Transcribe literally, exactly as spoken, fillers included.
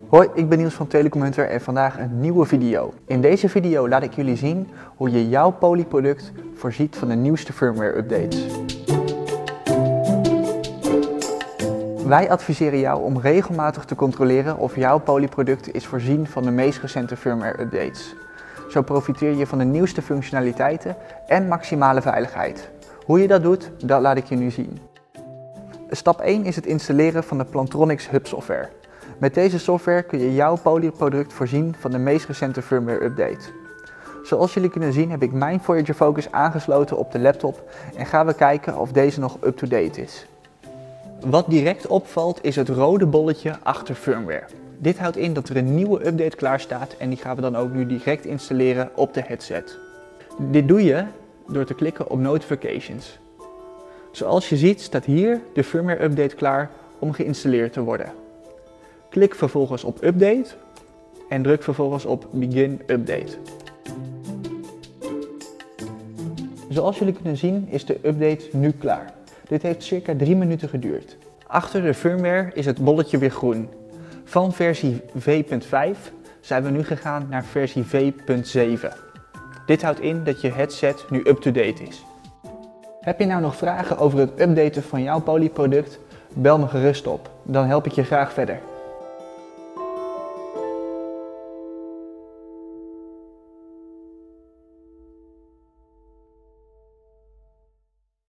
Hoi, ik ben Niels van Telecom Hunter en vandaag een nieuwe video. In deze video laat ik jullie zien hoe je jouw Poly-product voorziet van de nieuwste firmware updates. Wij adviseren jou om regelmatig te controleren of jouw Poly-product is voorzien van de meest recente firmware updates. Zo profiteer je van de nieuwste functionaliteiten en maximale veiligheid. Hoe je dat doet, dat laat ik je nu zien. Stap één is het installeren van de Plantronics Hub software. Met deze software kun je jouw Poly-product voorzien van de meest recente firmware update. Zoals jullie kunnen zien heb ik mijn Voyager Focus aangesloten op de laptop en gaan we kijken of deze nog up-to-date is. Wat direct opvalt is het rode bolletje achter firmware. Dit houdt in dat er een nieuwe update klaar staat en die gaan we dan ook nu direct installeren op de headset. Dit doe je door te klikken op Notifications. Zoals je ziet staat hier de firmware update klaar om geïnstalleerd te worden. Klik vervolgens op Update en druk vervolgens op Begin Update. Zoals jullie kunnen zien is de update nu klaar. Dit heeft circa drie minuten geduurd. Achter de firmware is het bolletje weer groen. Van versie V punt vijf zijn we nu gegaan naar versie V punt zeven. Dit houdt in dat je headset nu up-to-date is. Heb je nou nog vragen over het updaten van jouw Poly-product? Bel me gerust op, dan help ik je graag verder.